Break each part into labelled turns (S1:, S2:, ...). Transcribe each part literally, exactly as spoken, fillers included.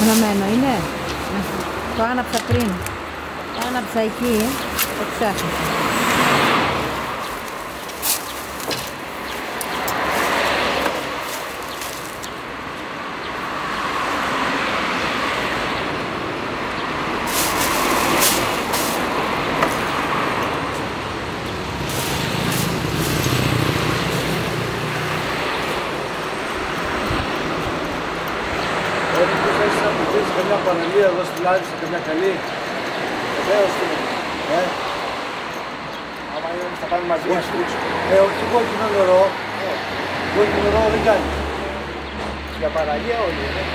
S1: Αναμένο είναι. Το άναψα πριν. Το άναψα εκεί. Το ξέχασα.
S2: Καμιά παραλία εδώ στη Λάρισα, καμιά καλή. Βεβαίως και ε. Άμα είναι, θα πάμε μαζί μας. Ε, όχι κόκκινο νερό. Ε. Κόκκινο νερό δεν κάνει. Για παραλία όλοι, ε.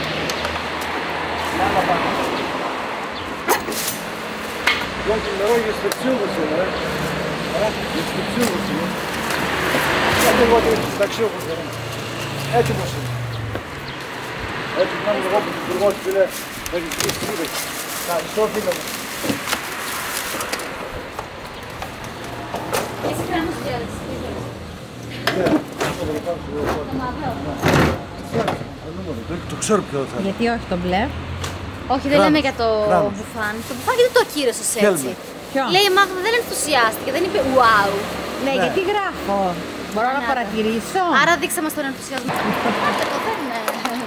S2: Να πάμε. Κόκκινο νερό για στεξιούδες είναι, ε. Για στεξιούδες είναι. Γιατί εγώ δεν είμαι σταξιούδες, ε. Έτοιμος είναι. Έτσι να είμαι εγώ που την υπουργός φίλε, με τις τρεις φίλες. Ευχαριστώ φίλε μου.
S3: Εσύ κράνος διάλυσης, τι θέλεις.
S2: Ναι, το ξέρω ποιο θα είναι.
S1: Γιατί όχι το μπλε.
S3: Όχι, δεν λέμε για το μπουφάν. Το μπουφάν γιατί το ακύρωσες έτσι.
S1: Ποιο?
S3: Λέει η Μάγδα δεν ενθουσιάστηκε, δεν είπε wow.
S1: Ναι, γιατί γράφω. Μπορώ να παρατηρήσω.
S3: Άρα δείξε μας τον ενθουσιασμό. Πάρτε το, δεν είναι.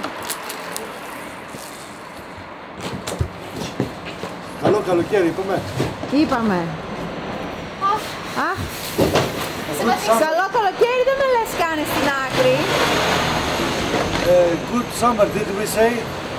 S2: Καλό καλοκαίρι, είπαμε.
S1: Είπαμε. Αχ. Καλό καλοκαίρι δεν με λες κάνε στην άκρη.
S2: Uh, good summer, did we say?